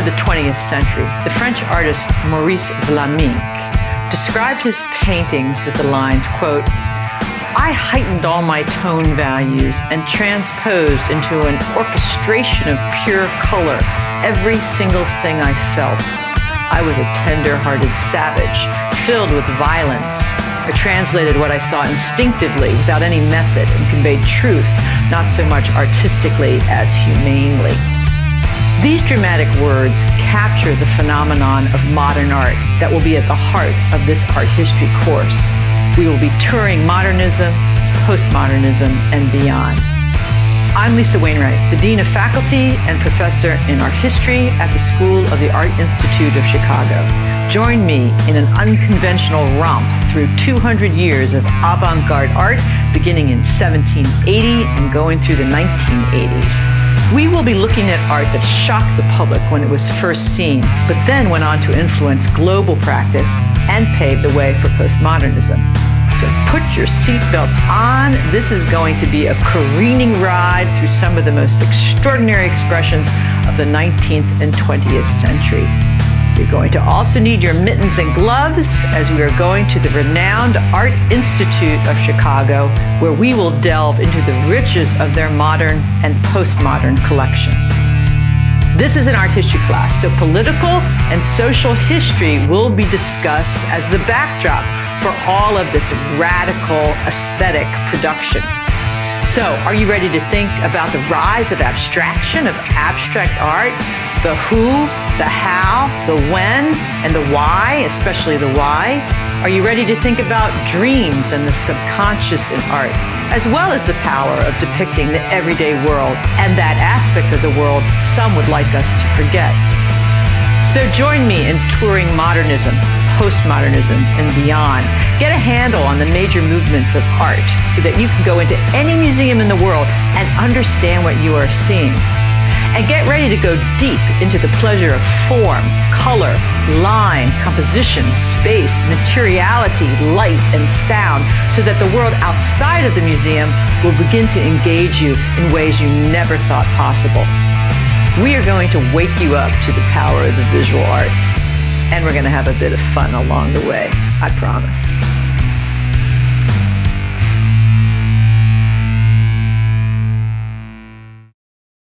the 20th century, the French artist Maurice Vlaminck described his paintings with the lines, quote, "I heightened all my tone values and transposed into an orchestration of pure color every single thing I felt. I was a tender-hearted savage, filled with violence. I translated what I saw instinctively without any method and conveyed truth, not so much artistically as humanely." These dramatic words capture the phenomenon of modern art that will be at the heart of this art history course. We will be touring modernism, postmodernism, and beyond. I'm Lisa Wainwright, the Dean of Faculty and Professor in Art History at the School of the Art Institute of Chicago. Join me in an unconventional romp through 200 years of avant-garde art, beginning in 1780 and going through the 1980s. We will be looking at art that shocked the public when it was first seen, but then went on to influence global practice and pave the way for postmodernism. So put your seatbelts on. This is going to be a careening ride through some of the most extraordinary expressions of the 19th and 20th century. You're going to also need your mittens and gloves as we are going to the renowned Art Institute of Chicago, where we will delve into the riches of their modern and postmodern collection. This is an art history class, so political and social history will be discussed as the backdrop for all of this radical aesthetic production. So, are you ready to think about the rise of abstraction, of abstract art? The who, the how, the when, and the why, especially the why? Are you ready to think about dreams and the subconscious in art, as well as the power of depicting the everyday world and that aspect of the world some would like us to forget? So join me in touring modernism, postmodernism, and beyond. Get a handle on the major movements of art so that you can go into any museum in the world and understand what you are seeing. And get ready to go deep into the pleasure of form, color, line, composition, space, materiality, light, and sound, so that the world outside of the museum will begin to engage you in ways you never thought possible. We are going to wake you up to the power of the visual arts, and we're going to have a bit of fun along the way, I promise.